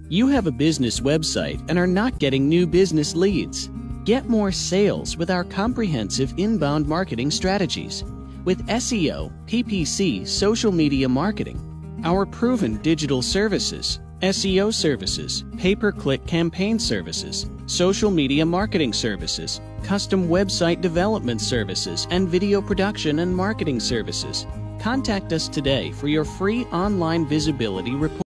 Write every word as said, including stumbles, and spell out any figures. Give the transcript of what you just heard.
You have a business website and are not getting new business leads. Get more sales with our comprehensive inbound marketing strategies. With S E O, P P C, social media marketing, our proven digital services, S E O services, pay-per-click campaign services, social media marketing services, custom website development services, and video production and marketing services. Contact us today for your free online visibility report.